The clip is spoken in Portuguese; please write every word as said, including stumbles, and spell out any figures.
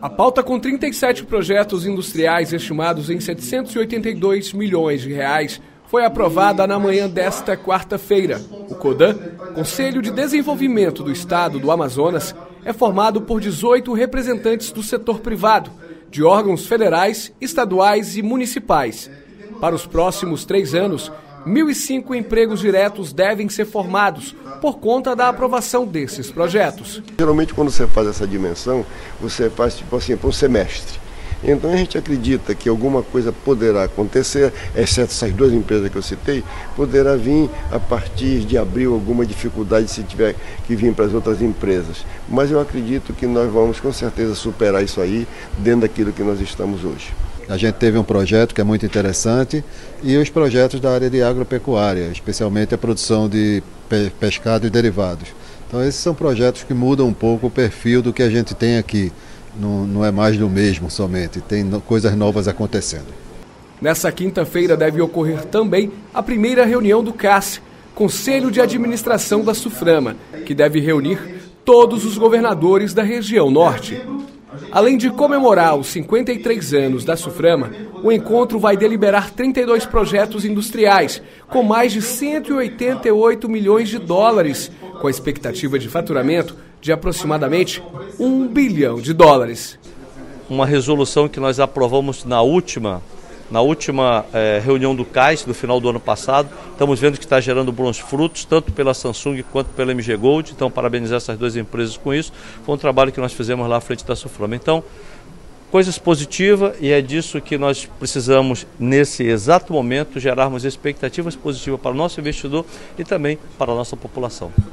A pauta, com trinta e sete projetos industriais estimados em setecentos e oitenta e dois milhões de reais, foi aprovada na manhã desta quarta-feira. O CODAN, Conselho de Desenvolvimento do Estado do Amazonas, é formado por dezoito representantes do setor privado, de órgãos federais, estaduais e municipais. Para os próximos três anos, mil e cinco empregos diretos devem ser formados por conta da aprovação desses projetos. Geralmente, quando você faz essa dimensão, você faz tipo assim, para um semestre. Então a gente acredita que alguma coisa poderá acontecer, exceto essas duas empresas que eu citei, poderá vir a partir de abril alguma dificuldade se tiver que vir para as outras empresas. Mas eu acredito que nós vamos com certeza superar isso aí dentro daquilo que nós estamos hoje. A gente teve um projeto que é muito interessante e os projetos da área de agropecuária, especialmente a produção de pescado e derivados. Então esses são projetos que mudam um pouco o perfil do que a gente tem aqui. Não, não é mais do mesmo somente, tem no, coisas novas acontecendo. Nessa quinta-feira deve ocorrer também a primeira reunião do C A S, Conselho de Administração da SUFRAMA, que deve reunir todos os governadores da região norte. Além de comemorar os cinquenta e três anos da SUFRAMA, o encontro vai deliberar trinta e dois projetos industriais, com mais de cento e oitenta e oito milhões de dólares, com a expectativa de faturamento de aproximadamente um bilhão de dólares. Uma resolução que nós aprovamos na última, na última eh, reunião do C A S, no final do ano passado. Estamos vendo que está gerando bons frutos, tanto pela Samsung quanto pela M G Gold. Então, parabenizar essas duas empresas com isso. Foi um trabalho que nós fizemos lá à frente da SUFRAMA. Então, coisas positivas, e é disso que nós precisamos, nesse exato momento, gerarmos expectativas positivas para o nosso investidor e também para a nossa população.